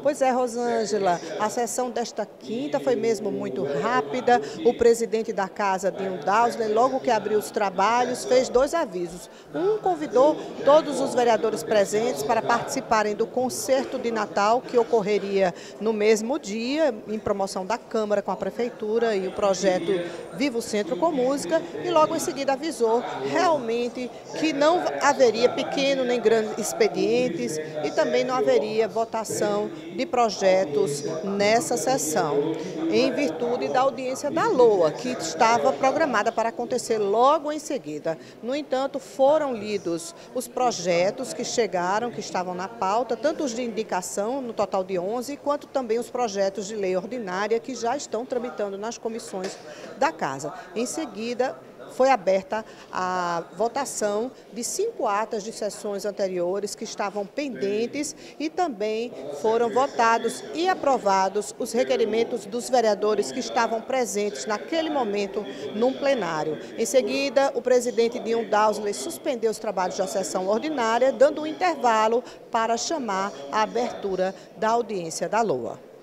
Pois é, Rosângela, a sessão desta quinta foi mesmo muito rápida. O presidente da casa, Dinho Dausley, logo que abriu os trabalhos, fez 2 avisos. Um, convidou todos os vereadores presentes para participarem do concerto de Natal, que ocorreria no mesmo dia, em promoção da Câmara com a Prefeitura e o projeto Viva o Centro com Música, e logo em seguida avisou realmente que não haveria pequeno nem grande expedientes e também não haveria votação de projetos nessa sessão, em virtude da audiência da LOA, que estava programada para acontecer logo em seguida. No entanto, foram lidos os projetos que chegaram, que estavam na pauta, tanto os de indicação, no total de 11, quanto também os projetos de lei ordinária que já estão tramitando nas comissões da Casa. Em seguida, foi aberta a votação de 5 atas de sessões anteriores que estavam pendentes e também foram votados e aprovados os requerimentos dos vereadores que estavam presentes naquele momento no plenário. Em seguida, o presidente Dinho Dausley suspendeu os trabalhos da sessão ordinária, dando um intervalo para chamar a abertura da audiência da LOA.